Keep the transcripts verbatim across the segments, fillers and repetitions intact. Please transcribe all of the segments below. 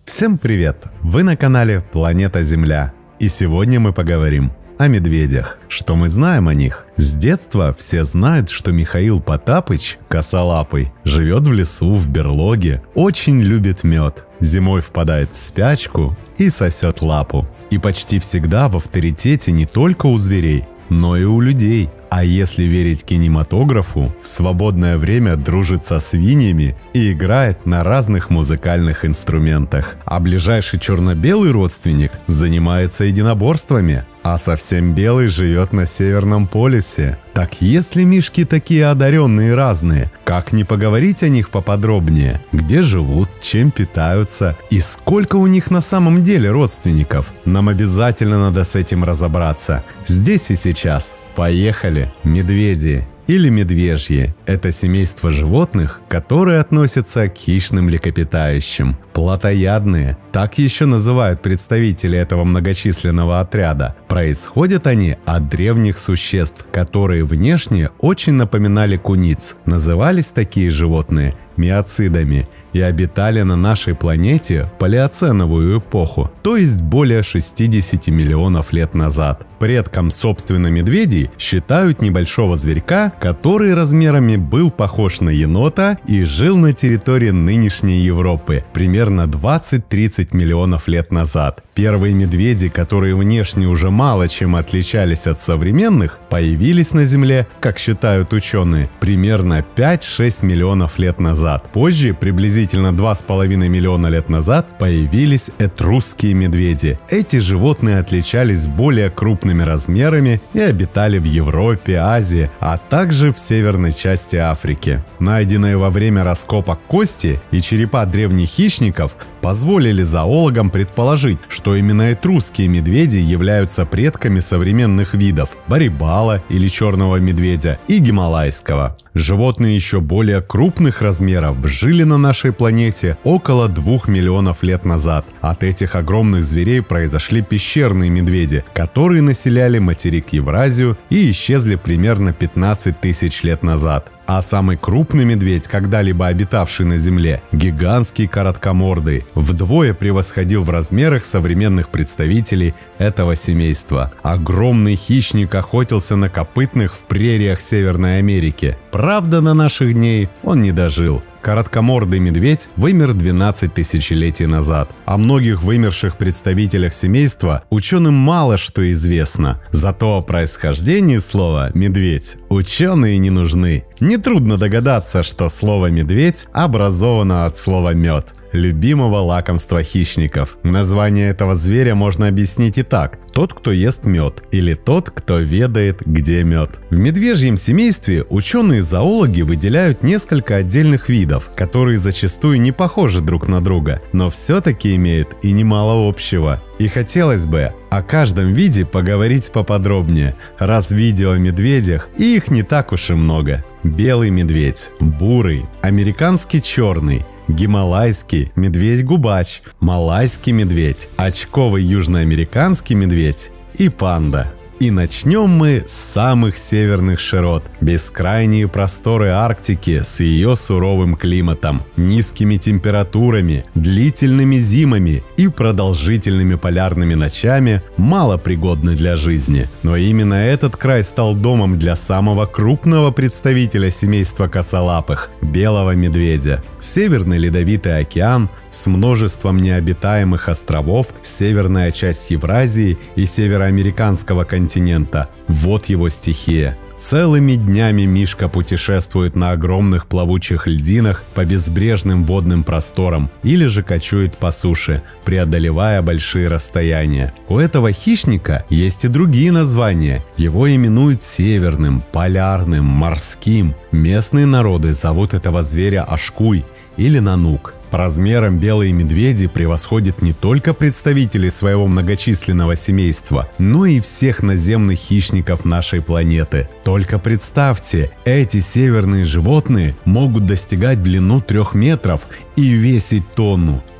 Всем привет! Вы на канале Планета Земля. И сегодня мы поговорим о медведях. Что мы знаем о них? С детства все знают, что Михаил Потапыч, косолапый, живет в лесу, в берлоге, очень любит мед, зимой впадает в спячку и сосет лапу. И почти всегда в авторитете не только у зверей, но и у людей. А если верить кинематографу, в свободное время дружит со свиньями и играет на разных музыкальных инструментах. А ближайший черно-белый родственник занимается единоборствами, а совсем белый живет на Северном полюсе. Так если мишки такие одаренные и разные, как не поговорить о них поподробнее? Где живут, чем питаются и сколько у них на самом деле родственников? Нам обязательно надо с этим разобраться. Здесь и сейчас. Поехали! Медведи или медвежьи – это семейство животных, которые относятся к хищным млекопитающим. Плотоядные – так еще называют представители этого многочисленного отряда. Происходят они от древних существ, которые внешне очень напоминали куниц. Назывались такие животные миоцидами и обитали на нашей планете в палеоценовую эпоху, то есть более шестидесяти миллионов лет назад. Предком, собственно, медведей считают небольшого зверька, который размерами был похож на енота и жил на территории нынешней Европы примерно двадцать-тридцать миллионов лет назад. Первые медведи, которые внешне уже мало чем отличались от современных, появились на Земле, как считают ученые, примерно пять-шесть миллионов лет назад. Позже, приблизительно два с половиной миллиона лет назад, появились этрусские медведи. Эти животные отличались более крупными размерами и обитали в Европе, Азии, а также в северной части Африки. Найденные во время раскопок кости и черепа древних хищников позволили зоологам предположить, что именно этрусские медведи являются предками современных видов барибала или черного медведя и гималайского. Животные еще более крупных размеров жили на нашей планете около двух миллионов лет назад. От этих огромных зверей произошли пещерные медведи, которые населяли материк Евразию и исчезли примерно пятнадцать тысяч лет назад. А самый крупный медведь, когда-либо обитавший на Земле, гигантский короткомордый, вдвое превосходил в размерах современных представителей этого семейства. Огромный хищник охотился на копытных в прериях Северной Америки. Правда, до наших дней он не дожил. Короткомордый медведь вымер двенадцать тысячелетий назад. О многих вымерших представителях семейства ученым мало что известно. Зато о происхождении слова «медведь» ученые не нужны. Нетрудно догадаться, что слово «медведь» образовано от слова «мед», любимого лакомства хищников. Название этого зверя можно объяснить и так: тот, кто ест мед, или тот, кто ведает, где мед. В медвежьем семействе ученые-зоологи выделяют несколько отдельных видов, которые зачастую не похожи друг на друга, но все-таки имеют и немало общего. И хотелось бы о каждом виде поговорить поподробнее, раз видео о медведях, и их не так уж и много. Белый медведь, бурый, американский черный, гималайский медведь-губач, малайский медведь, очковый южноамериканский медведь и панда. И начнем мы с самых северных широт. Бескрайние просторы Арктики с ее суровым климатом, низкими температурами, длительными зимами и продолжительными полярными ночами мало пригодны для жизни. Но именно этот край стал домом для самого крупного представителя семейства косолапых – белого медведя. Северный ледовитый океан с множеством необитаемых островов, северная часть Евразии и североамериканского континента – вот его стихия. Целыми днями мишка путешествует на огромных плавучих льдинах по безбрежным водным просторам или же кочует по суше, преодолевая большие расстояния. У этого хищника есть и другие названия. Его именуют северным, полярным, морским. Местные народы зовут этого зверя ашкуй или нанук. По размерам белые медведи превосходят не только представителей своего многочисленного семейства, но и всех наземных хищников нашей планеты. Только представьте, эти северные животные могут достигать длину трех метров и весить тонну.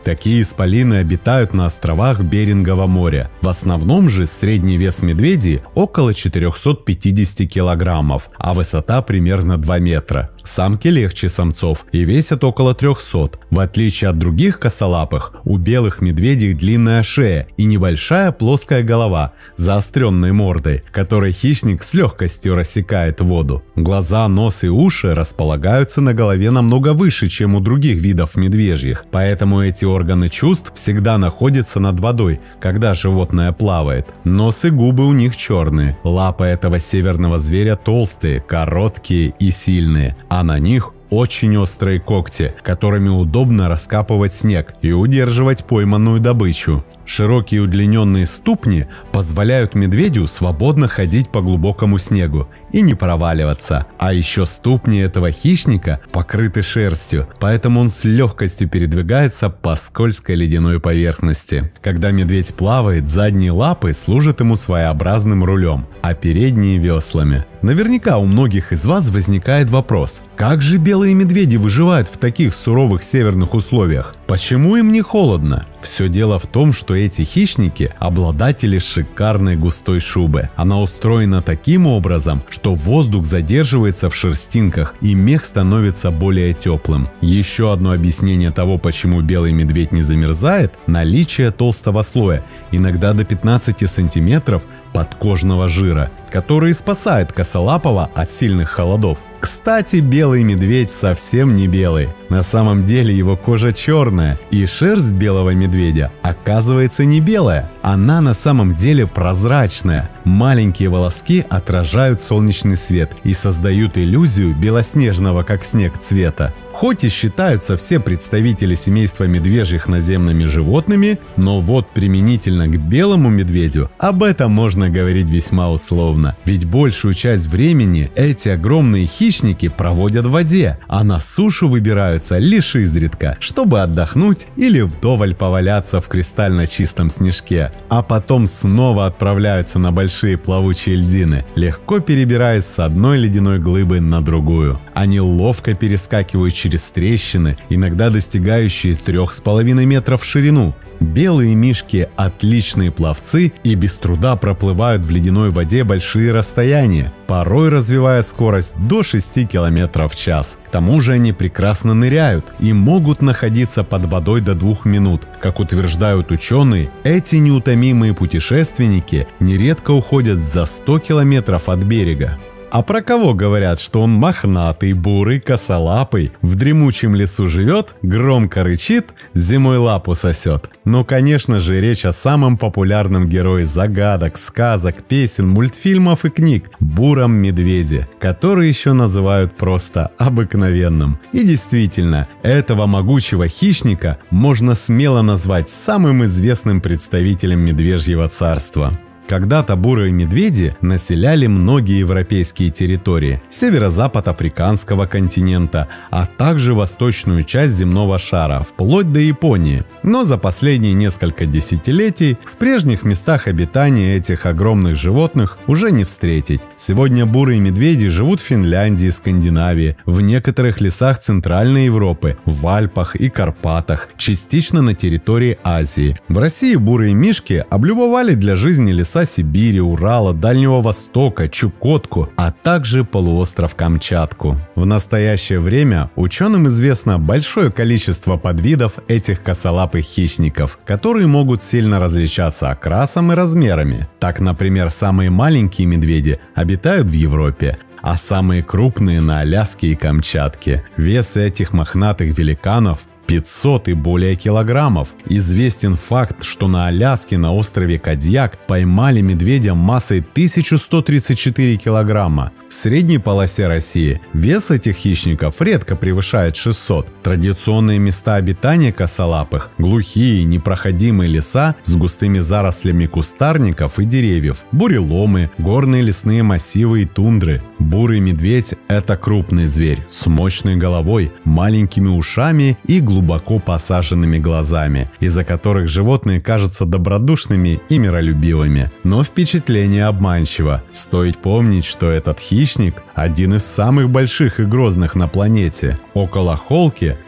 Такие исполины обитают на островах Берингового моря. В основном же средний вес медведей около четырехсот пятидесяти килограммов, а высота примерно два метра. Самки легче самцов и весят около трехсот. В отличие от других косолапых, у белых медведей длинная шея и небольшая плоская голова с заостренной мордой, которой хищник с легкостью рассекает воду. Глаза, нос и уши располагаются на голове намного выше, чем у других видов медвежьих, поэтому эти органы чувств всегда находятся над водой, когда животное плавает. Нос и губы у них черные. Лапы этого северного зверя толстые, короткие и сильные, а на них очень острые когти, которыми удобно раскапывать снег и удерживать пойманную добычу. Широкие удлиненные ступни позволяют медведю свободно ходить по глубокому снегу и не проваливаться. А еще ступни этого хищника покрыты шерстью, поэтому он с легкостью передвигается по скользкой ледяной поверхности. Когда медведь плавает, задние лапы служат ему своеобразным рулем, а передние веслами. Наверняка у многих из вас возникает вопрос: как же белые медведи выживают в таких суровых северных условиях? Почему им не холодно? Все дело в том, что эти хищники – обладатели шикарной густой шубы. Она устроена таким образом, что воздух задерживается в шерстинках и мех становится более теплым. Еще одно объяснение того, почему белый медведь не замерзает – наличие толстого слоя, иногда до пятнадцати сантиметров, подкожного жира, который спасает косолапого от сильных холодов. Кстати, белый медведь совсем не белый. На самом деле его кожа черная, и шерсть белого медведя оказывается не белая. Она на самом деле прозрачная. Маленькие волоски отражают солнечный свет и создают иллюзию белоснежного как снег цвета. Хоть и считаются все представители семейства медвежьих наземными животными, но вот применительно к белому медведю об этом можно говорить весьма условно. Ведь большую часть времени эти огромные хищники проводят в воде, а на сушу выбираются лишь изредка, чтобы отдохнуть или вдоволь поваляться в кристально чистом снежке. А потом снова отправляются на большие плавучие льдины, легко перебираясь с одной ледяной глыбы на другую. Они ловко перескакивают через трещины, иногда достигающие трех с половиной метров в ширину. Белые мишки – отличные пловцы и без труда проплывают в ледяной воде большие расстояния, порой развивая скорость до шести километров в час. К тому же они прекрасно ныряют и могут находиться под водой до двух минут. Как утверждают ученые, эти неутомимые путешественники нередко уходят за сто километров от берега. А про кого говорят, что он мохнатый, бурый, косолапый, в дремучем лесу живет, громко рычит, зимой лапу сосет? Ну, конечно же, речь о самом популярном герое загадок, сказок, песен, мультфильмов и книг – буром медведе, который еще называют просто обыкновенным. И действительно, этого могучего хищника можно смело назвать самым известным представителем медвежьего царства. Когда-то бурые медведи населяли многие европейские территории, северо-запад африканского континента, а также восточную часть земного шара, вплоть до Японии. Но за последние несколько десятилетий в прежних местах обитания этих огромных животных уже не встретить. Сегодня бурые медведи живут в Финляндии, Скандинавии, в некоторых лесах Центральной Европы, в Альпах и Карпатах, частично на территории Азии. В России бурые мишки облюбовали для жизни леса Сибири, Урала, Дальнего Востока, Чукотку, а также полуостров Камчатку. В настоящее время ученым известно большое количество подвидов этих косолапых хищников, которые могут сильно различаться окрасом и размерами. Так, например, самые маленькие медведи обитают в Европе, а самые крупные на Аляске и Камчатке. Вес этих мохнатых великанов пятьсот и более килограммов. Известен факт, что на Аляске на острове Кадьяк поймали медведя массой тысячу сто тридцать четыре килограмма. В средней полосе России вес этих хищников редко превышает шестьсот. Традиционные места обитания косолапых – глухие, непроходимые леса с густыми зарослями кустарников и деревьев, буреломы, горные лесные массивы и тундры. Бурый медведь – это крупный зверь с мощной головой, маленькими ушами и глубоко посаженными глазами, из-за которых животные кажутся добродушными и миролюбивыми. Но впечатление обманчиво. Стоит помнить, что этот хищник – один из самых больших и грозных на планете. Около холки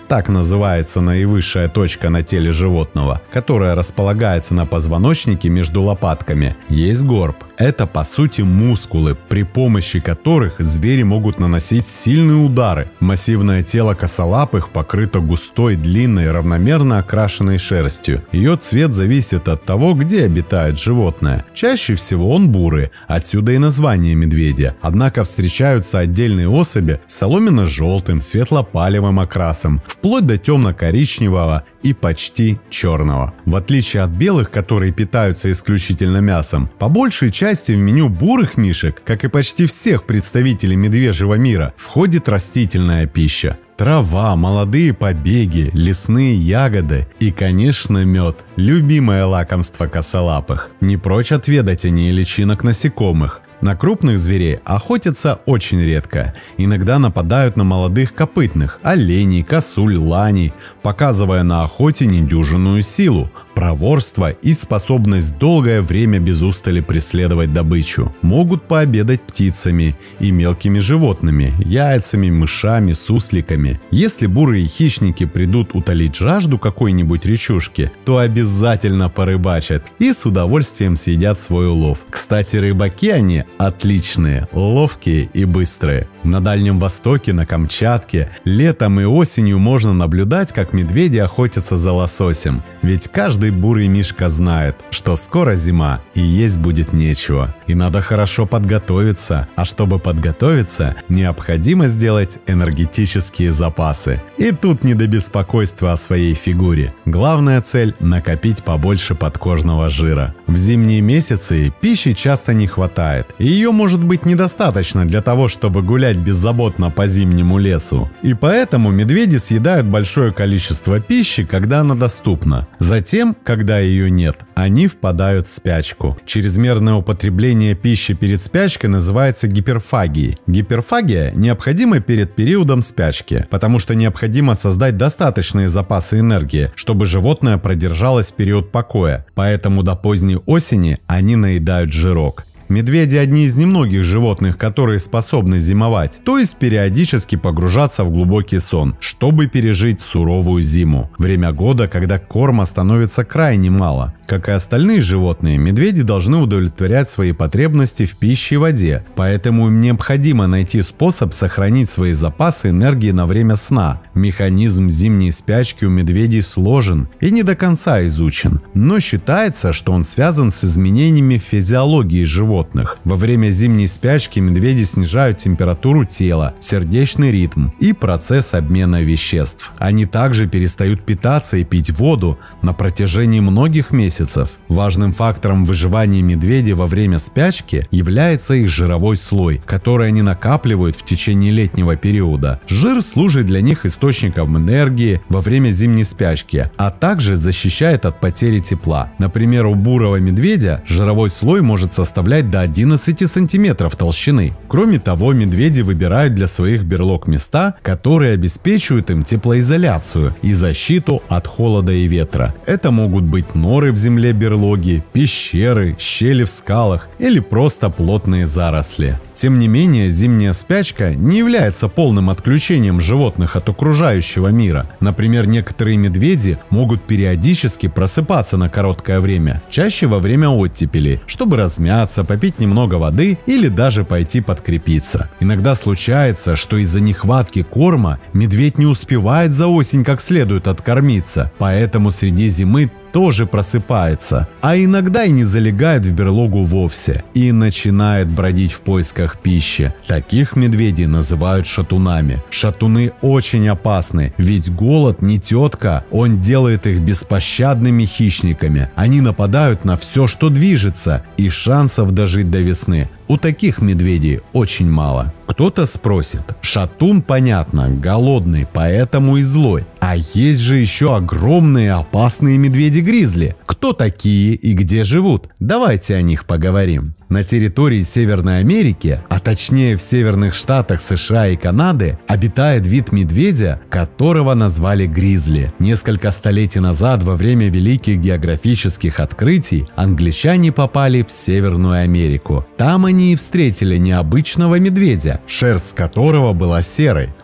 так называется наивысшая точка на теле животного, которая располагается на позвоночнике между лопатками, есть горб. Это по сути мускулы, при помощи которых звери могут наносить сильные удары. Массивное тело косолапых покрыто густой, длинной, равномерно окрашенной шерстью. Ее цвет зависит от того, где обитает животное. Чаще всего он бурый, отсюда и название медведя. Однако встречаются отдельные особи с соломенно-желтым, светло-палевым окрасом, вплоть до темно-коричневого и почти черного. В отличие от белых, которые питаются исключительно мясом, по большей части в меню бурых мишек, как и почти всех представителей медвежьего мира, входит растительная пища. Трава, молодые побеги, лесные ягоды и, конечно, мед. Любимое лакомство косолапых. Не прочь отведать они и личинок насекомых. На крупных зверей охотятся очень редко. Иногда нападают на молодых копытных, оленей, косуль, ланей, показывая на охоте недюжинную силу, проворство и способность долгое время без устали преследовать добычу. Могут пообедать птицами и мелкими животными, яйцами, мышами, сусликами. Если бурые хищники придут утолить жажду какой-нибудь речушки, то обязательно порыбачат и с удовольствием съедят свой улов. Кстати, рыбаки они отличные, ловкие и быстрые. На Дальнем Востоке, на Камчатке, летом и осенью можно наблюдать, как медведи охотятся за лососем. Ведь каждый бурый мишка знает, что скоро зима и есть будет нечего. И надо хорошо подготовиться. А чтобы подготовиться, необходимо сделать энергетические запасы. И тут не до беспокойства о своей фигуре. Главная цель – накопить побольше подкожного жира. В зимние месяцы пищи часто не хватает. И ее может быть недостаточно для того, чтобы гулять беззаботно по зимнему лесу. И поэтому медведи съедают большое количество пищи, когда она доступна. Затем, когда ее нет, они впадают в спячку. Чрезмерное употребление пищи перед спячкой называется гиперфагией. Гиперфагия необходима перед периодом спячки, потому что необходимо создать достаточные запасы энергии, чтобы животное продержалось в период покоя. Поэтому до поздней осени они наедают жирок. Медведи – одни из немногих животных, которые способны зимовать, то есть периодически погружаться в глубокий сон, чтобы пережить суровую зиму. Время года, когда корма становится крайне мало. Как и остальные животные, медведи должны удовлетворять свои потребности в пище и воде, поэтому им необходимо найти способ сохранить свои запасы энергии на время сна. Механизм зимней спячки у медведей сложен и не до конца изучен, но считается, что он связан с изменениями в физиологии животных. Во время зимней спячки медведи снижают температуру тела, сердечный ритм и процесс обмена веществ. Они также перестают питаться и пить воду на протяжении многих месяцев. Важным фактором выживания медведей во время спячки является их жировой слой, который они накапливают в течение летнего периода. Жир служит для них источником энергии во время зимней спячки, а также защищает от потери тепла. Например, у бурого медведя жировой слой может составлять до одиннадцати сантиметров толщины. Кроме того, медведи выбирают для своих берлог места, которые обеспечивают им теплоизоляцию и защиту от холода и ветра. Это могут быть норы в земле берлоги, пещеры, щели в скалах или просто плотные заросли. Тем не менее, зимняя спячка не является полным отключением животных от окружающего мира. Например, некоторые медведи могут периодически просыпаться на короткое время, чаще во время оттепели, чтобы размяться, попить немного воды или даже пойти подкрепиться. Иногда случается, что из-за нехватки корма медведь не успевает за осень как следует откормиться, поэтому среди зимы тоже просыпается, а иногда и не залегает в берлогу вовсе и начинает бродить в поисках пищи. Таких медведей называют шатунами. Шатуны очень опасны, ведь голод не тетка, он делает их беспощадными хищниками. Они нападают на все, что движется, и шансов дожить до весны у таких медведей очень мало. Кто-то спросит, шатун, понятно, голодный, поэтому и злой. А есть же еще огромные опасные медведи-гризли. Кто такие и где живут? Давайте о них поговорим. На территории Северной Америки, а точнее в северных штатах США и Канады, обитает вид медведя, которого назвали гризли. Несколько столетий назад, во время великих географических открытий, англичане попали в Северную Америку. Там они и встретили необычного медведя, шерсть которого была серой.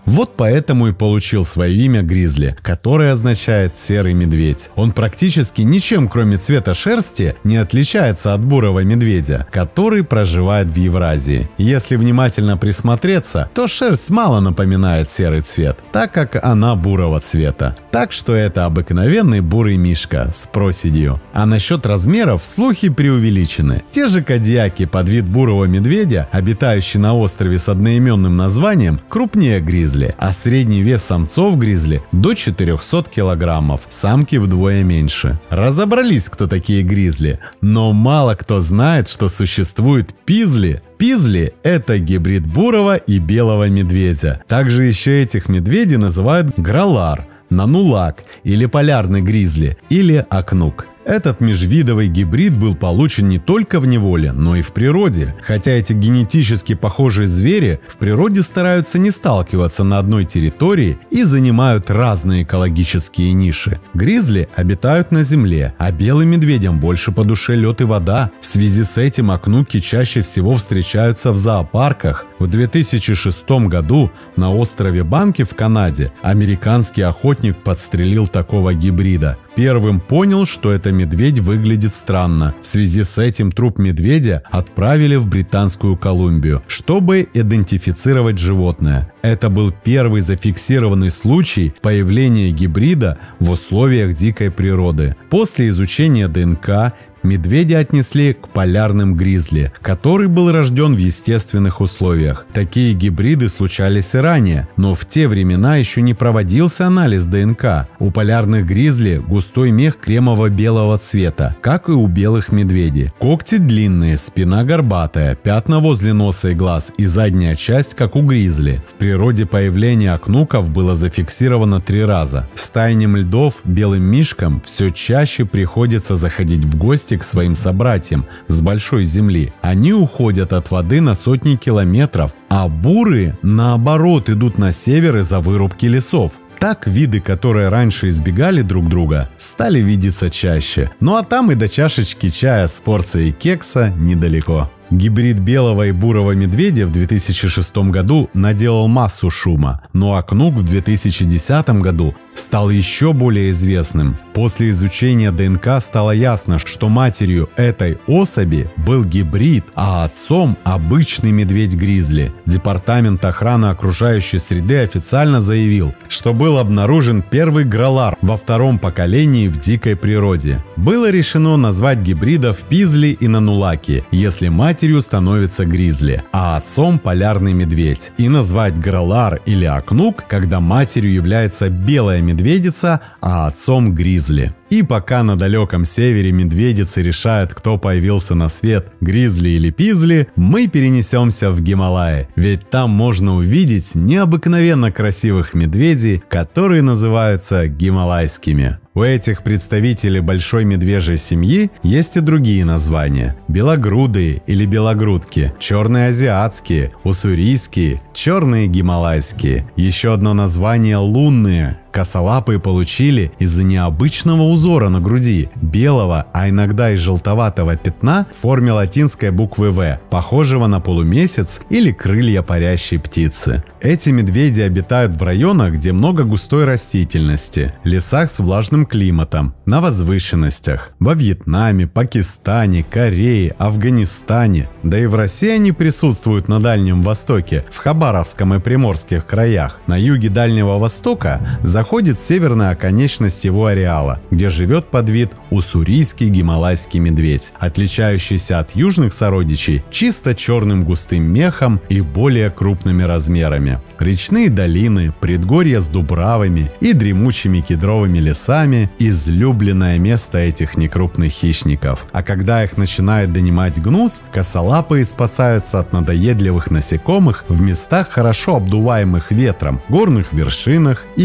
Вот поэтому и получил свое имя гризли, которое означает «серый медведь». Он практически ничем, кроме цвета шерсти, не отличается от бурого медведя, который проживает в Евразии. Если внимательно присмотреться, то шерсть мало напоминает серый цвет, так как она бурого цвета. Так что это обыкновенный бурый мишка с проседью. А насчет размеров слухи преувеличены. Те же кодиаки под вид бурого медведя, обитающие на острове с одноименным названием, крупнее гризли, а средний вес самцов гризли до четырехсот килограммов, самки вдвое меньше. Разобрались, кто такие гризли, но мало кто знает, что существует пизли. Пизли – это гибрид бурого и белого медведя. Также еще этих медведей называют гралар, нанулак или полярный гризли или акнук. Этот межвидовый гибрид был получен не только в неволе, но и в природе. Хотя эти генетически похожие звери в природе стараются не сталкиваться на одной территории и занимают разные экологические ниши. Гризли обитают на земле, а белым медведям больше по душе лед и вода. В связи с этим акнуки чаще всего встречаются в зоопарках. В две тысячи шестом году на острове Банки в Канаде американский охотник подстрелил такого гибрида. Первым понял, что это медведь выглядит странно. В связи с этим труп медведя отправили в Британскую Колумбию, чтобы идентифицировать животное. Это был первый зафиксированный случай появления гибрида в условиях дикой природы. После изучения ДНК медведя отнесли к полярным гризли, который был рожден в естественных условиях. Такие гибриды случались и ранее, но в те времена еще не проводился анализ ДНК. У полярных гризли густой мех кремово-белого цвета, как и у белых медведей. Когти длинные, спина горбатая, пятна возле носа и глаз и задняя часть, как у гризли. В природе появление акнуков было зафиксировано три раза. С таянием льдов белым мишкам все чаще приходится заходить в гости к своим собратьям с большой земли. Они уходят от воды на сотни километров, а бурые, наоборот, идут на север из-за вырубки лесов. Так виды, которые раньше избегали друг друга, стали видеться чаще. Ну а там и до чашечки чая с порцией кекса недалеко. Гибрид белого и бурого медведя в две тысячи шестом году наделал массу шума, но акнук в две тысячи десятом году стал еще более известным. После изучения ДНК стало ясно, что матерью этой особи был гибрид, а отцом обычный медведь-гризли. Департамент охраны окружающей среды официально заявил, что был обнаружен первый гралар во втором поколении в дикой природе. Было решено назвать гибридов пизли и нанулаки, если матерью становится гризли, а отцом полярный медведь, и назвать гралар или акнук, когда матерью является белая медведица, а отцом гризли. И пока на далеком севере медведицы решают, кто появился на свет, гризли или пизли, мы перенесемся в Гималаи, ведь там можно увидеть необыкновенно красивых медведей, которые называются гималайскими. У этих представителей большой медвежьей семьи есть и другие названия: белогрудые или белогрудки, черные азиатские, уссурийские, черные гималайские. Еще одно название — лунные. Косолапые получили из-за необычного узора на груди, белого, а иногда и желтоватого пятна в форме латинской буквы «В», похожего на полумесяц или крылья парящей птицы. Эти медведи обитают в районах, где много густой растительности, лесах с влажным климатом, на возвышенностях. Во Вьетнаме, Пакистане, Корее, Афганистане, да и в России они присутствуют на Дальнем Востоке, в Хабаровском и Приморских краях. На юге Дальнего Востока заходит северная оконечность его ареала, где живет подвид уссурийский гималайский медведь, отличающийся от южных сородичей чисто черным густым мехом и более крупными размерами. Речные долины, предгорья с дубравами и дремучими кедровыми лесами – излюбленное место этих некрупных хищников. А когда их начинает донимать гнус, косолапые спасаются от надоедливых насекомых в местах, хорошо обдуваемых ветром, горных вершинах и безлесных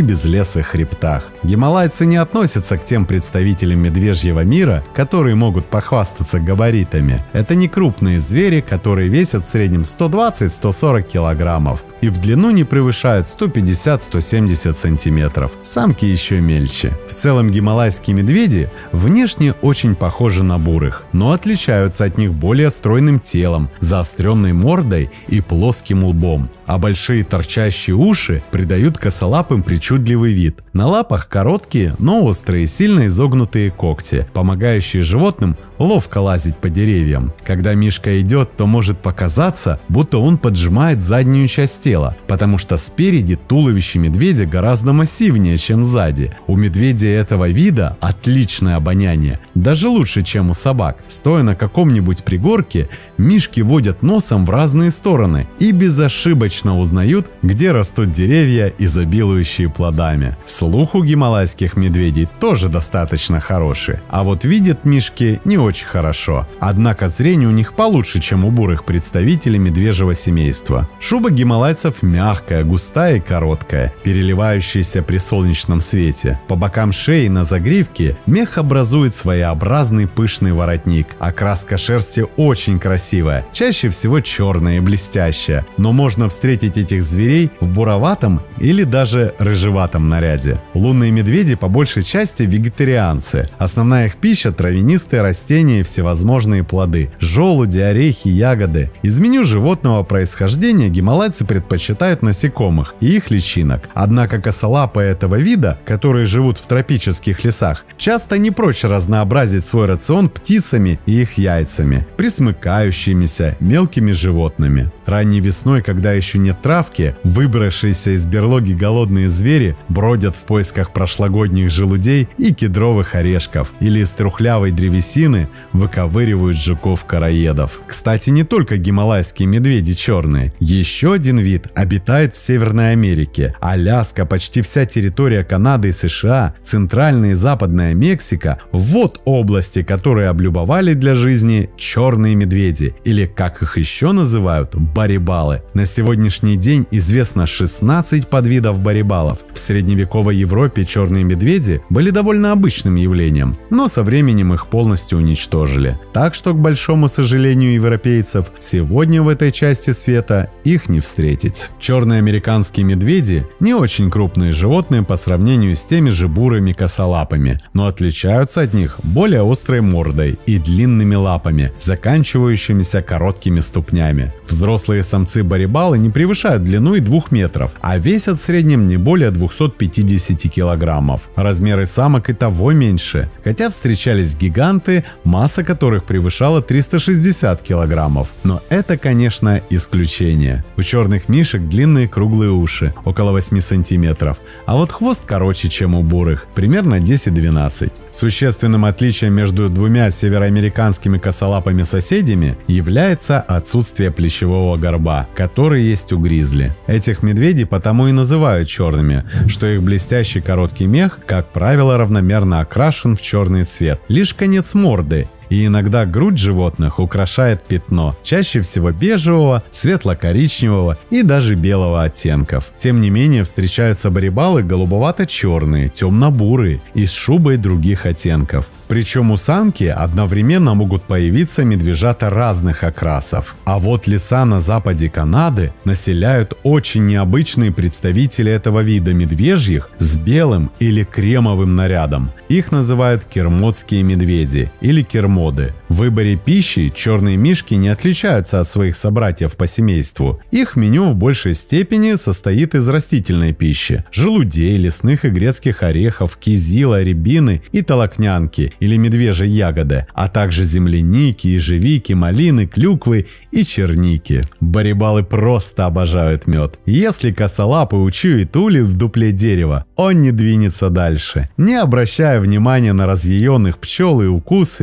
откосых хребтах. Гималайцы не относятся к тем представителям медвежьего мира, которые могут похвастаться габаритами. Это не крупные звери, которые весят в среднем сто двадцать - сто сорок килограммов и в длину не превышают сто пятьдесят - сто семьдесят сантиметров. Самки еще мельче. В целом гималайские медведи внешне очень похожи на бурых, но отличаются от них более стройным телом, заостренной мордой и плоским лбом, а большие торчащие уши придают косолапым причудливый вид. На лапах короткие, но острые, сильно изогнутые когти, помогающие животным ловко лазить по деревьям. Когда мишка идет, то может показаться, будто он поджимает заднюю часть тела, потому что спереди туловище медведя гораздо массивнее, чем сзади. У медведей этого вида отличное обоняние, даже лучше, чем у собак. Стоя на каком-нибудь пригорке, мишки водят носом в разные стороны и безошибочно узнают, где растут деревья, изобилующие плодами. Слух у гималайских медведей тоже достаточно хороший, а вот видят мишки не очень хорошо. Однако зрение у них получше, чем у бурых представителей медвежьего семейства. Шуба гималайцев мягкая, густая и короткая, переливающаяся при солнечном свете. По бокам шеи на загривке мех образует своеобразный пышный воротник. Окраска шерсти очень красивая, чаще всего черная и блестящая, но можно встретить этих зверей в буроватом или даже рыжеватом наряде. Лунные медведи по большей части вегетарианцы. Основная их пища – травянистые растения и всевозможные плоды, желуди, орехи, ягоды. Из меню животного происхождения гималайцы предпочитают насекомых и их личинок. Однако косолапые этого вида, которые живут в тропических лесах, часто не прочь разнообразить свой рацион птицами и их яйцами, пресмыкающимися мелкими животными. Ранней весной, когда еще нет травки, выбравшиеся из берлоги голодные звери бродят в поисках прошлогодних желудей и кедровых орешков, или из трухлявой древесины выковыривают жуков-короедов. Кстати, не только гималайские медведи черные. Еще один вид обитает в Северной Америке. Аляска, почти вся территория Канады и США, Центральная и Западная Мексика – вот области, которые облюбовали для жизни черные медведи, или, как их еще называют, барибалы. На сегодняшний день известно шестнадцать подвидов барибалов. В средневековой Европе черные медведи были довольно обычным явлением, но со временем их полностью уничтожили. Так что, к большому сожалению европейцев, сегодня в этой части света их не встретить. Черные американские медведи не очень крупные животные по сравнению с теми же бурыми косолапыми, но отличаются от них более острой мордой и длинными лапами, заканчивающимися короткими ступнями. Взрослые самцы-барибалы не превышают длину и двух метров, а весят в среднем не более двухсот пятидесяти килограммов. Размеры самок и того меньше, хотя встречались гиганты, масса которых превышала триста шестьдесят килограммов. Но это, конечно, исключение. У черных мишек длинные круглые уши, около восьми сантиметров, а вот хвост короче, чем у бурых, примерно десять-двенадцать. Существенным отличием между двумя североамериканскими косолапыми соседями является отсутствие плечевого горба, который есть у гризли. Этих медведей потому и называют черными, что их блестящий короткий мех, как правило, равномерно окрашен в черный цвет. Лишь конец морды и иногда грудь животных украшает пятно, чаще всего бежевого, светло-коричневого и даже белого оттенков. Тем не менее, встречаются барибалы голубовато-черные, темно-бурые и с шубой других оттенков. Причем у самки одновременно могут появиться медвежата разных окрасов. А вот леса на западе Канады населяют очень необычные представители этого вида медвежьих с белым или кремовым нарядом. Их называют кермотские медведи или кермоды. В выборе пищи черные мишки не отличаются от своих собратьев по семейству. Их меню в большей степени состоит из растительной пищи – желудей, лесных и грецких орехов, кизила, рябины и толокнянки или медвежьей ягоды, а также земляники, ежевики, малины, клюквы и черники. Барибалы просто обожают мед. Если косолапый учует улей в дупле дерева, он не двинется дальше. Не обращая внимания на разъяренных пчел и укусы, этот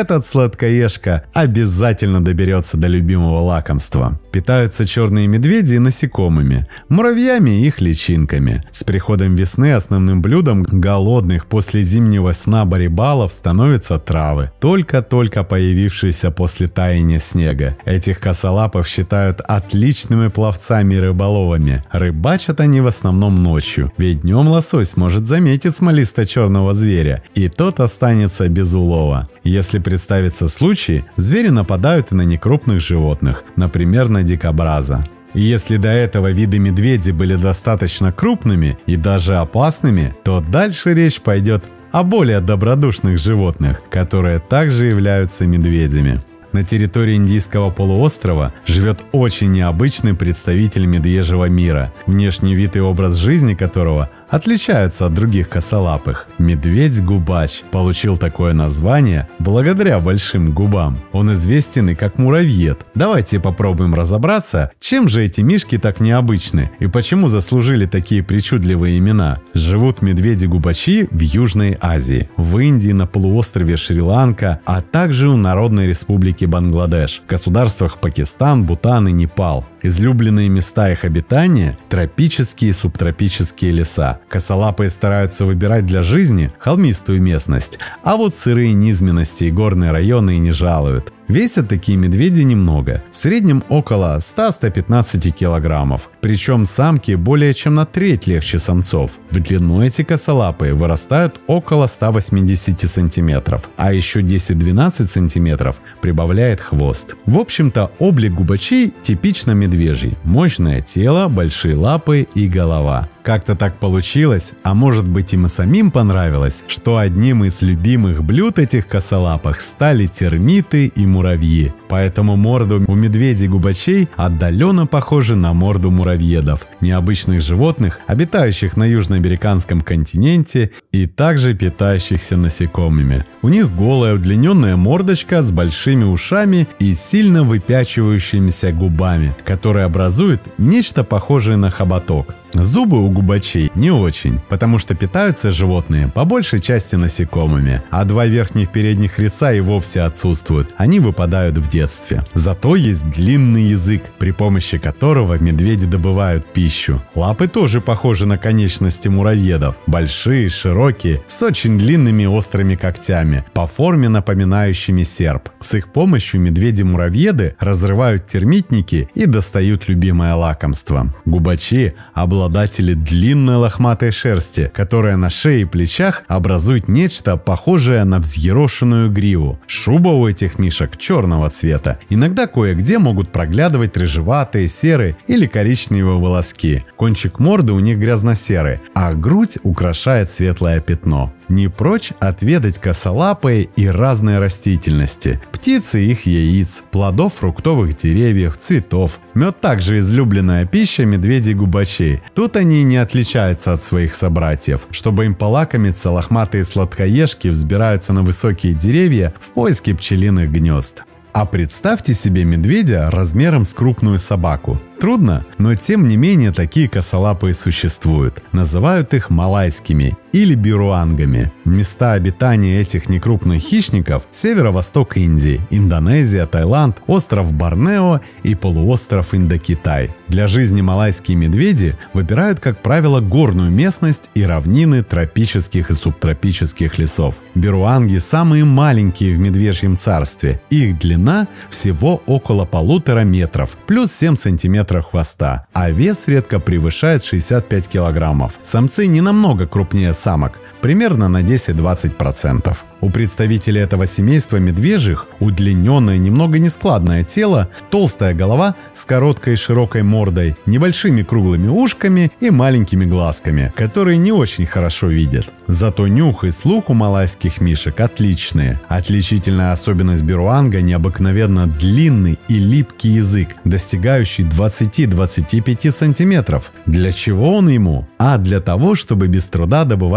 этот сладкоежка обязательно доберется до любимого лакомства. Питаются черные медведи насекомыми, муравьями и их личинками. С приходом весны основным блюдом голодных после зимнего сна барибалов становятся травы, только-только появившиеся после таяния снега. Этих косолапов считают отличными пловцами и рыболовами. Рыбачат они в основном ночью, ведь днем лосось может заметить смолисто-черного зверя, и тот останется без улова. Если представится случай, звери нападают и на некрупных животных, например, на дикобраза. И если до этого виды медведей были достаточно крупными и даже опасными, то дальше речь пойдет о более добродушных животных, которые также являются медведями. На территории Индийского полуострова живет очень необычный представитель медвежьего мира, внешний вид и образ жизни которого отличаются от других косолапых. Медведь-губач получил такое название благодаря большим губам. Он известен и как муравьед. Давайте попробуем разобраться, чем же эти мишки так необычны и почему заслужили такие причудливые имена. Живут медведи-губачи в Южной Азии, в Индии, на полуострове Шри-Ланка, а также в Народной Республике Бангладеш, в государствах Пакистан, Бутан и Непал. Излюбленные места их обитания – тропические и субтропические леса. Косолапые стараются выбирать для жизни холмистую местность, а вот сырые низменности и горные районы и не жалуют. Весят такие медведи немного, в среднем около ста — ста пятнадцати килограммов, причем самки более чем на треть легче самцов. В длину эти косолапые вырастают около ста восьмидесяти сантиметров, а еще десять-двенадцать сантиметров прибавляет хвост. В общем-то, облик губачей типично медвежий: мощное тело, большие лапы и голова. Как-то так получилось, а может быть им и самим понравилось, что одним из любимых блюд этих косолапых стали термиты и муравьи. Поэтому морду у медведей-губачей отдаленно похожа на морду муравьедов, необычных животных, обитающих на южноамериканском континенте и также питающихся насекомыми. У них голая удлиненная мордочка с большими ушами и сильно выпячивающимися губами, которые образуют нечто похожее на хоботок. Зубы у губачей не очень, потому что питаются животные по большей части насекомыми, а два верхних передних резца и вовсе отсутствуют, они выпадают в детстве. Зато есть длинный язык, при помощи которого медведи добывают пищу. Лапы тоже похожи на конечности муравьедов, большие, широкие, с очень длинными острыми когтями, по форме напоминающими серп. С их помощью медведи-муравьеды разрывают термитники и достают любимое лакомство. Губачи – обладатели длинной лохматой шерсти, которая на шее и плечах образует нечто похожее на взъерошенную гриву. Шуба у этих мишек черного цвета. Иногда кое-где могут проглядывать рыжеватые, серые или коричневые волоски. Кончик морды у них грязно-серый, а грудь украшает светлое пятно. Не прочь отведать косолапые и разные растительности, птицы и их яиц, плодов фруктовых деревьев, цветов. Мед также излюбленная пища медведей-губачей. Тут они не отличаются от своих собратьев. Чтобы им полакомиться, лохматые сладкоежки взбираются на высокие деревья в поиске пчелиных гнезд. А представьте себе медведя размером с крупную собаку. Трудно, но тем не менее такие косолапые существуют. Называют их малайскими или бируангами. Места обитания этих некрупных хищников – северо-восток Индии, Индонезия, Таиланд, остров Борнео и полуостров Индокитай. Для жизни малайские медведи выбирают, как правило, горную местность и равнины тропических и субтропических лесов. Бируанги самые маленькие в медвежьем царстве. Их длина всего около полутора метров, плюс семь сантиметров хвоста, а вес редко превышает шестьдесят пять килограммов. Самцы не намного крупнее самок, примерно на десять-двадцать процентов. У представителей этого семейства медвежьих удлиненное, немного нескладное тело, толстая голова с короткой и широкой мордой, небольшими круглыми ушками и маленькими глазками, которые не очень хорошо видят. Зато нюх и слух у малайских мишек отличные. Отличительная особенность бируанга – необыкновенно длинный и липкий язык, достигающий двадцати-двадцати пяти сантиметров. Для чего он ему? А для того, чтобы без труда добывать свое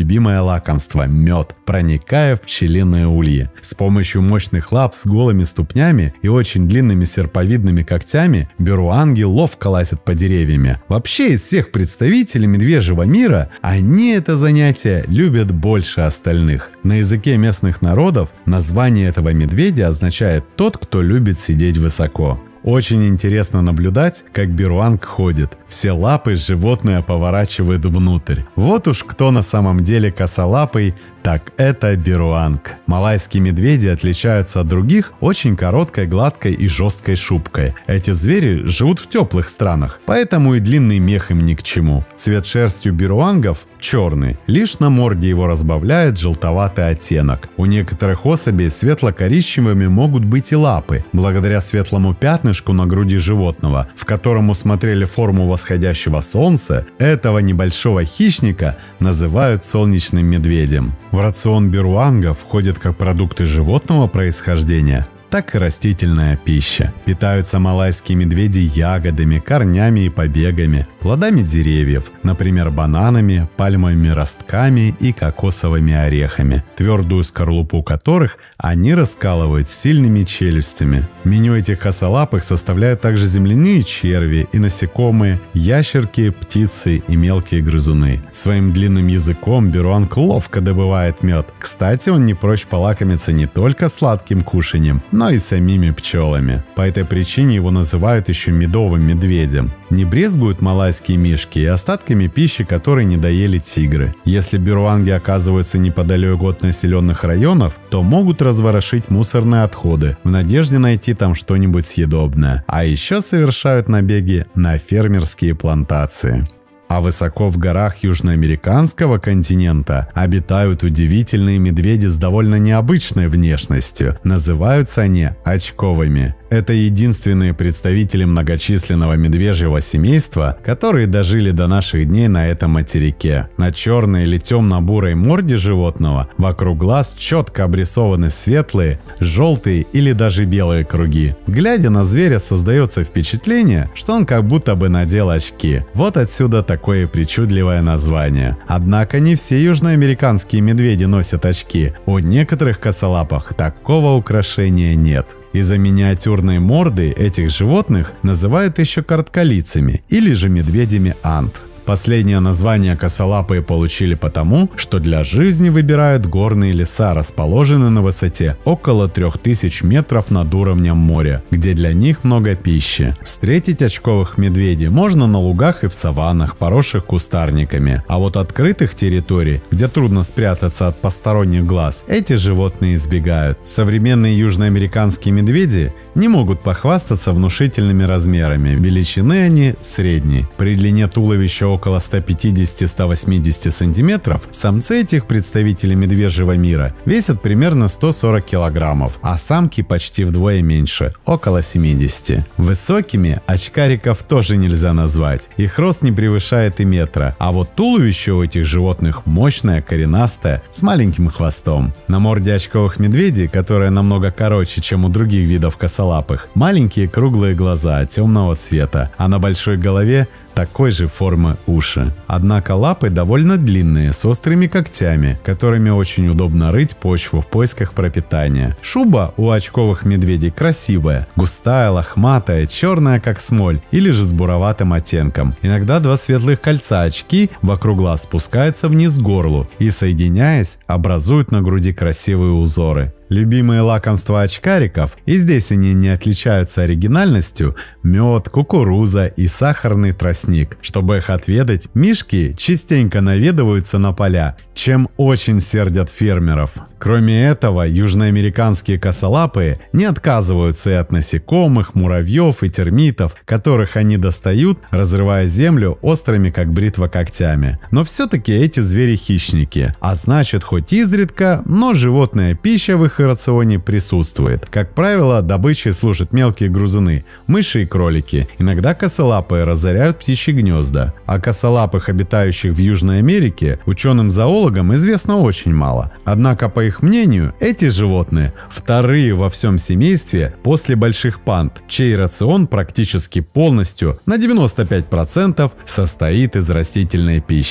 любимое лакомство – мед, проникая в пчелиные ульи. С помощью мощных лап с голыми ступнями и очень длинными серповидными когтями беруанги ловко лазят по деревьям. Вообще из всех представителей медвежьего мира они это занятие любят больше остальных. На языке местных народов название этого медведя означает «тот, кто любит сидеть высоко». Очень интересно наблюдать, как беруанг ходит. Все лапы животное поворачивает внутрь. Вот уж кто на самом деле косолапый, так это беруанг. Малайские медведи отличаются от других очень короткой, гладкой и жесткой шубкой. Эти звери живут в теплых странах, поэтому и длинный мех им ни к чему. Цвет шерсти у беруангов черный, лишь на морде его разбавляет желтоватый оттенок. У некоторых особей светло-коричневыми могут быть и лапы, благодаря светлому пятнышку на груди животного, в котором усмотрели форму восходящего солнца. Этого небольшого хищника называют солнечным медведем. В рацион беруангов входят как продукты животного происхождения, так и растительная пища. Питаются малайские медведи ягодами, корнями и побегами, плодами деревьев, например, бананами, пальмовыми ростками и кокосовыми орехами, твердую скорлупу которых они раскалывают сильными челюстями. Меню этих косолапых составляют также земляные черви и насекомые, ящерки, птицы и мелкие грызуны. Своим длинным языком беруанг ловко добывает мед. Кстати, он не прочь полакомиться не только сладким кушаньем, но и самими пчелами. По этой причине его называют еще медовым медведем. Не брезгуют малайские мишки и остатками пищи, которые не доели тигры. Если беруанги оказываются неподалеку от населенных районов, то могут разворошить мусорные отходы в надежде найти там что-нибудь съедобное. А еще совершают набеги на фермерские плантации. А высоко в горах южноамериканского континента обитают удивительные медведи с довольно необычной внешностью. Называются они очковыми. Это единственные представители многочисленного медвежьего семейства, которые дожили до наших дней на этом материке. На черной или темно-бурой морде животного вокруг глаз четко обрисованы светлые, желтые или даже белые круги. Глядя на зверя, создается впечатление, что он как будто бы надел очки. Вот отсюда такое причудливое название. Однако не все южноамериканские медведи носят очки. У некоторых косолапых такого украшения нет. Из-за миниатюрной морды этих животных называют еще коротколицами или же медведями ант. Последнее название косолапые получили потому, что для жизни выбирают горные леса, расположенные на высоте около трёх тысяч метров над уровнем моря, где для них много пищи. Встретить очковых медведей можно на лугах и в саваннах, поросших кустарниками. А вот открытых территорий, где трудно спрятаться от посторонних глаз, эти животные избегают. Современные южноамериканские медведи не могут похвастаться внушительными размерами. Величины они средние. При длине туловища около ста пятидесяти — ста восьмидесяти сантиметров, самцы этих представителей медвежьего мира весят примерно сто сорок килограммов, а самки почти вдвое меньше, около семидесяти. Высокими очкариков тоже нельзя назвать, их рост не превышает и метра, а вот туловище у этих животных мощное, коренастое, с маленьким хвостом. На морде очковых медведей, которая намного короче, чем у других видов косолапых, маленькие круглые глаза темного цвета, а на большой голове такой же формы уши. Однако лапы довольно длинные, с острыми когтями, которыми очень удобно рыть почву в поисках пропитания. Шуба у очковых медведей красивая, густая, лохматая, черная как смоль или же с буроватым оттенком. Иногда два светлых кольца очки вокруг глаз спускаются вниз к горлу и, соединяясь, образуют на груди красивые узоры. Любимые лакомства очкариков, и здесь они не отличаются оригинальностью, мед, кукуруза и сахарный тростник. Чтобы их отведать, мишки частенько наведываются на поля, чем очень сердят фермеров. Кроме этого, южноамериканские косолапые не отказываются и от насекомых, муравьев и термитов, которых они достают, разрывая землю острыми как бритва когтями. Но все-таки эти звери хищники, а значит хоть изредка, но животная пища в их рационе присутствует. Как правило, добычей служат мелкие грызуны, мыши и кролики. Иногда косолапые разоряют птичьи гнезда. О косолапых, обитающих в Южной Америке, ученым-зоологам известно очень мало. Однако, по их мнению, эти животные вторые во всем семействе после больших панд, чей рацион практически полностью на девяносто пять процентов состоит из растительной пищи.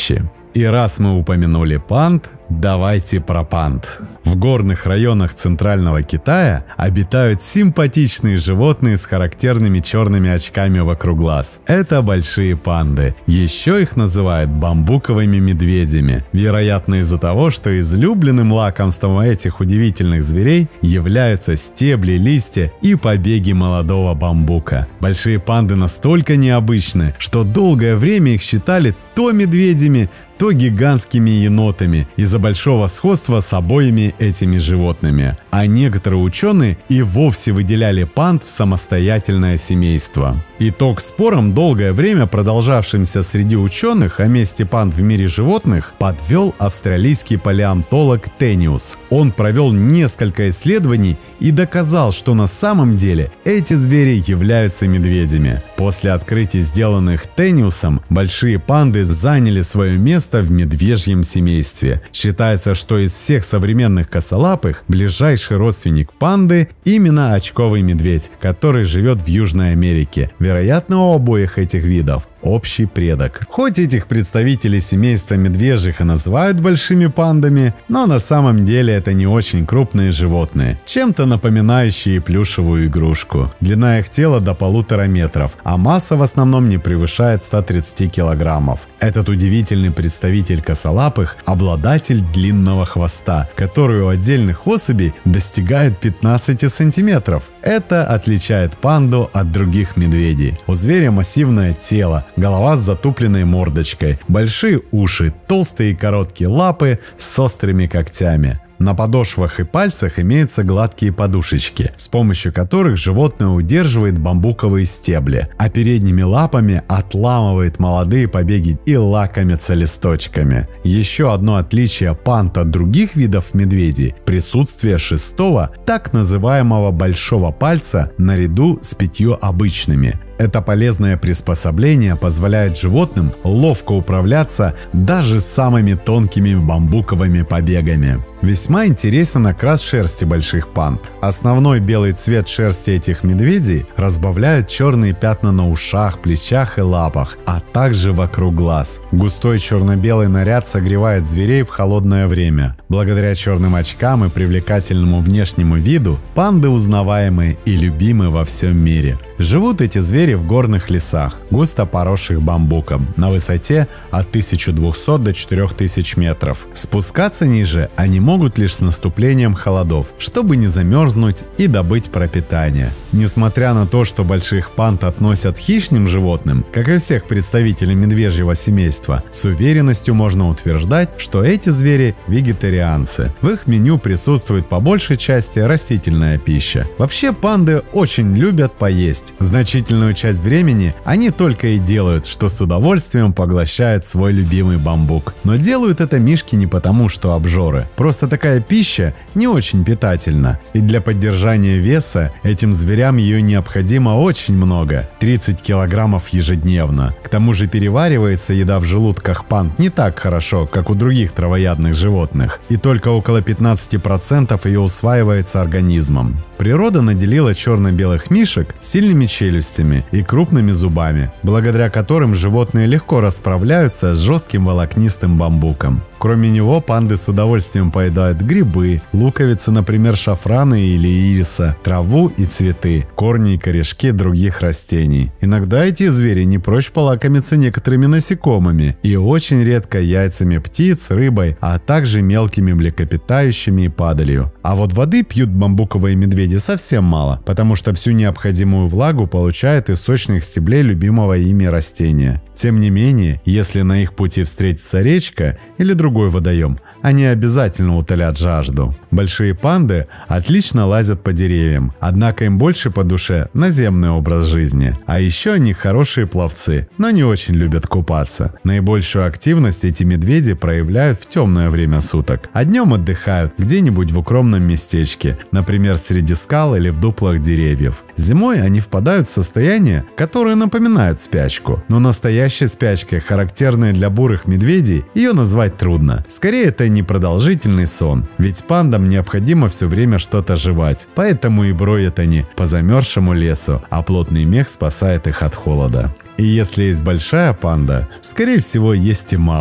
И раз мы упомянули панд, давайте про панд. В горных районах центрального Китая обитают симпатичные животные с характерными черными очками вокруг глаз. Это большие панды. Еще их называют бамбуковыми медведями. Вероятно, из-за того, что излюбленным лакомством этих удивительных зверей являются стебли, листья и побеги молодого бамбука. Большие панды настолько необычны, что долгое время их считали то медведями, то гигантскими енотами из-за большого сходства с обоими этими животными. А некоторые ученые и вовсе выделяли панд в самостоятельное семейство. Итог спорам, долгое время продолжавшимся среди ученых о месте панд в мире животных, подвел австралийский палеонтолог Тениус. Он провел несколько исследований и доказал, что на самом деле эти звери являются медведями. После открытий, сделанных Тениусом, большие панды заняли свое место в медвежьем семействе. Считается, что из всех современных косолапых ближайший родственник панды именно очковый медведь, который живет в Южной Америке. Вероятно, у обоих этих видов общий предок. Хоть этих представителей семейства медвежьих и называют большими пандами, но на самом деле это не очень крупные животные, чем-то напоминающие плюшевую игрушку. Длина их тела до полутора метров, а масса в основном не превышает ста тридцати килограммов. Этот удивительный представитель косолапых – обладатель длинного хвоста, который у отдельных особей достигает пятнадцати сантиметров. Это отличает панду от других медведей. У зверя массивное тело, голова с затупленной мордочкой, большие уши, толстые и короткие лапы с острыми когтями. На подошвах и пальцах имеются гладкие подушечки, с помощью которых животное удерживает бамбуковые стебли, а передними лапами отламывает молодые побеги и лакомится листочками. Еще одно отличие панд от других видов медведей – присутствие шестого, так называемого большого пальца наряду с пятью обычными. Это полезное приспособление позволяет животным ловко управляться даже с самыми тонкими бамбуковыми побегами. Весьма интересен окрас шерсти больших панд. Основной белый цвет шерсти этих медведей разбавляют черные пятна на ушах, плечах и лапах, а также вокруг глаз. Густой черно-белый наряд согревает зверей в холодное время. Благодаря черным очкам и привлекательному внешнему виду панды узнаваемы и любимы во всем мире. Живут эти звери в горных лесах, густо поросших бамбуком, на высоте от тысячи двухсот до четырёх тысяч метров. Спускаться ниже они могут лишь с наступлением холодов, чтобы не замерзнуть и добыть пропитание. Несмотря на то, что больших панд относят к хищным животным, как и всех представителей медвежьего семейства, с уверенностью можно утверждать, что эти звери вегетарианцы. В их меню присутствует по большей части растительная пища. Вообще панды очень любят поесть. Значительную часть времени они только и делают, что с удовольствием поглощают свой любимый бамбук. Но делают это мишки не потому, что обжоры. Просто такая пища не очень питательна. И для поддержания веса этим зверям ее необходимо очень много – тридцать килограммов ежедневно. К тому же переваривается еда в желудках панд не так хорошо, как у других травоядных животных. И только около пятнадцати процентов ее усваивается организмом. Природа наделила черно-белых мишек сильными челюстями и крупными зубами, благодаря которым животные легко расправляются с жестким волокнистым бамбуком. Кроме него, панды с удовольствием поедают грибы, луковицы, например, шафрана или ириса, траву и цветы, корни и корешки других растений. Иногда эти звери не прочь полакомиться некоторыми насекомыми и очень редко яйцами птиц, рыбой, а также мелкими млекопитающими и падалью. А вот воды пьют бамбуковые медведи совсем мало, потому что всю необходимую влагу получают из сочных стеблей любимого ими растения. Тем не менее, если на их пути встретится речка или другой водоем, они обязательно утолят жажду. Большие панды отлично лазят по деревьям, однако им больше по душе наземный образ жизни. А еще они хорошие пловцы, но не очень любят купаться. Наибольшую активность эти медведи проявляют в темное время суток, а днем отдыхают где-нибудь в укромном местечке, например, среди скал или в дуплах деревьев. Зимой они впадают в состояние, которое напоминает спячку, но настоящей спячкой, характерной для бурых медведей, ее назвать трудно. Скорее, это непродолжительный сон, ведь пандам необходимо все время что-то жевать, поэтому и бродят они по замерзшему лесу, а плотный мех спасает их от холода. И если есть большая панда, скорее всего есть и малая.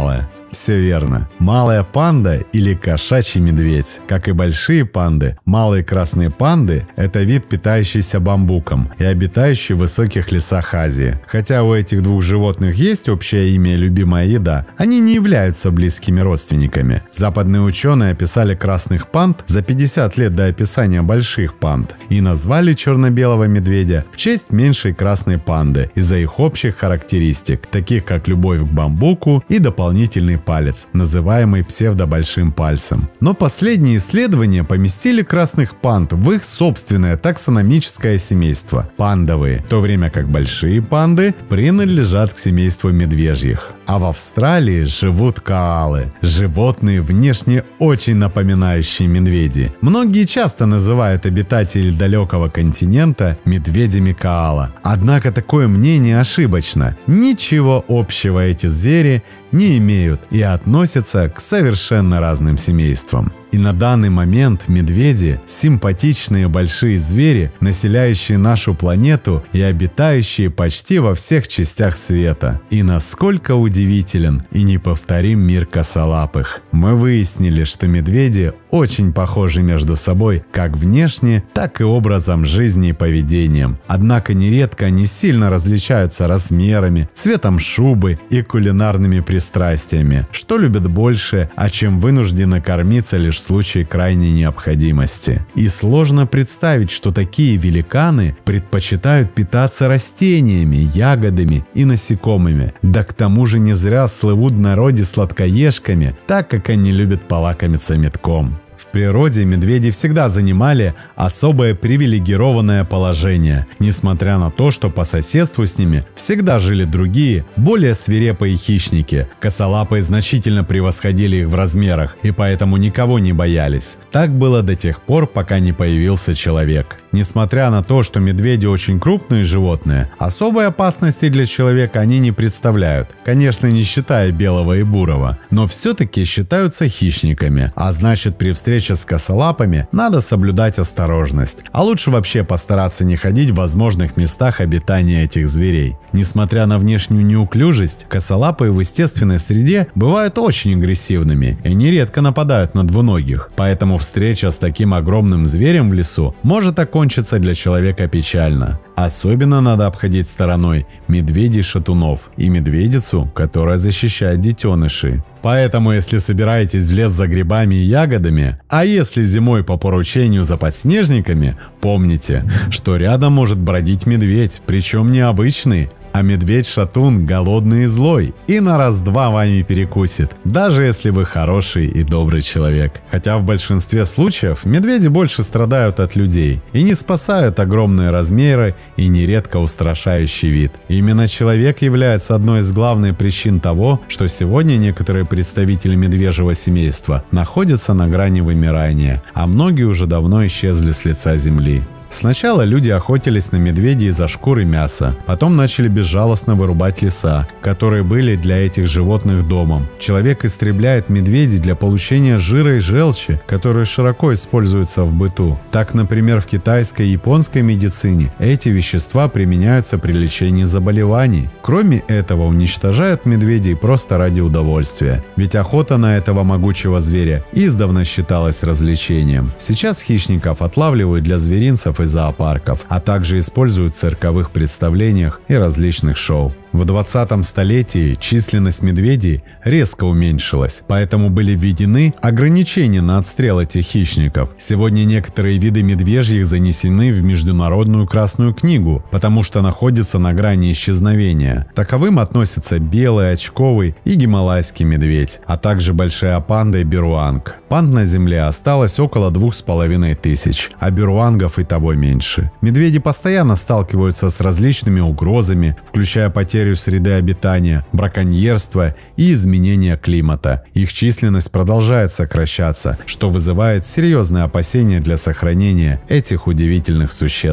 Все верно. Малая панда или кошачий медведь. Как и большие панды, малые красные панды – это вид, питающийся бамбуком и обитающий в высоких лесах Азии. Хотя у этих двух животных есть общее имя и любимая еда, они не являются близкими родственниками. Западные ученые описали красных панд за пятьдесят лет до описания больших панд и назвали черно-белого медведя в честь меньшей красной панды из-за их общих характеристик, таких как любовь к бамбуку и дополнительный палец, называемый псевдобольшим пальцем. Но последние исследования поместили красных панд в их собственное таксономическое семейство – пандовые, в то время как большие панды принадлежат к семейству медвежьих. А в Австралии живут коалы – животные, внешне очень напоминающие медведей. Многие часто называют обитателей далекого континента медведями коала. Однако такое мнение ошибочно. Ничего общего эти звери не имеют и относятся к совершенно разным семействам. И на данный момент медведи – симпатичные большие звери, населяющие нашу планету и обитающие почти во всех частях света. И насколько удивителен и неповторим мир косолапых. Мы выяснили, что медведи очень похожи между собой как внешне, так и образом жизни и поведением. Однако нередко они сильно различаются размерами, цветом шубы и кулинарными пристрастиями, что любят больше, а чем вынуждены кормиться лишь в случае крайней необходимости. И сложно представить, что такие великаны предпочитают питаться растениями, ягодами и насекомыми. Да к тому же не зря слывут в народе сладкоежками, так как они любят полакомиться медком. В природе медведи всегда занимали особое привилегированное положение, несмотря на то, что по соседству с ними всегда жили другие, более свирепые хищники. Косолапые значительно превосходили их в размерах и поэтому никого не боялись. Так было до тех пор, пока не появился человек. Несмотря на то, что медведи очень крупные животные, особой опасности для человека они не представляют, конечно, не считая белого и бурого, но все-таки считаются хищниками, а значит при встрече с косолапами надо соблюдать осторожность, а лучше вообще постараться не ходить в возможных местах обитания этих зверей. Несмотря на внешнюю неуклюжесть, косолапые в естественной среде бывают очень агрессивными и нередко нападают на двуногих, поэтому встреча с таким огромным зверем в лесу может окончиться кончится для человека печально. Особенно надо обходить стороной медведей-шатунов и медведицу, которая защищает детенышей. Поэтому, если собираетесь в лес за грибами и ягодами, а если зимой по поручению за подснежниками, помните, что рядом может бродить медведь, причем необычный, а медведь-шатун голодный и злой и на раз-два вами перекусит, даже если вы хороший и добрый человек. Хотя в большинстве случаев медведи больше страдают от людей и не спасают огромные размеры и нередко устрашающий вид. Именно человек является одной из главных причин того, что сегодня некоторые представители медвежьего семейства находятся на грани вымирания, а многие уже давно исчезли с лица земли. Сначала люди охотились на медведей из-за шкуры мяса, потом начали безжалостно вырубать леса, которые были для этих животных домом. Человек истребляет медведей для получения жира и желчи, которые широко используются в быту. Так, например, в китайской и японской медицине эти вещества применяются при лечении заболеваний. Кроме этого, уничтожают медведей просто ради удовольствия, ведь охота на этого могучего зверя издавна считалась развлечением. Сейчас хищников отлавливают для зверинцев и зоопарков, а также используют в цирковых представлениях и различных шоу. В двадцатом столетии численность медведей резко уменьшилась, поэтому были введены ограничения на отстрел этих хищников. Сегодня некоторые виды медвежьих занесены в Международную Красную книгу, потому что находятся на грани исчезновения. Таковым относятся белый, очковый и гималайский медведь, а также большая панда и беруанг. Панд на Земле осталось около двух с половиной тысяч, а беруангов и того меньше. Медведи постоянно сталкиваются с различными угрозами, включая потерю среды обитания, браконьерство и изменение климата. Их численность продолжает сокращаться, что вызывает серьезные опасения для сохранения этих удивительных существ.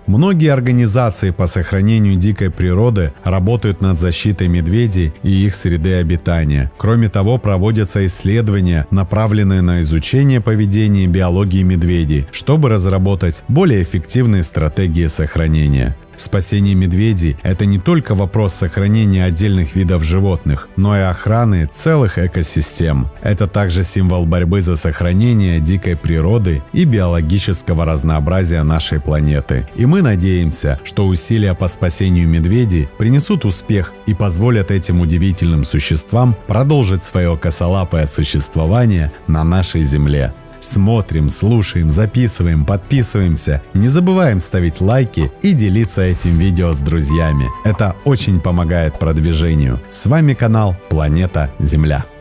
Многие организации по сохранению дикой природы работают над защитой медведей и их среды обитания. Кроме того, проводятся исследования, направленные на изучение поведения и биологии медведей, чтобы разработать более эффективные стратегии сохранения. Спасение медведей – это не только вопрос сохранения отдельных видов животных, но и охраны целых экосистем. Это также символ борьбы за сохранение дикой природы и биологического разнообразия нашей планеты. И мы надеемся, что усилия по спасению медведей принесут успех и позволят этим удивительным существам продолжить свое косолапое существование на нашей Земле. Смотрим, слушаем, записываем, подписываемся. Не забываем ставить лайки и делиться этим видео с друзьями. Это очень помогает продвижению. С вами канал Планета Земля.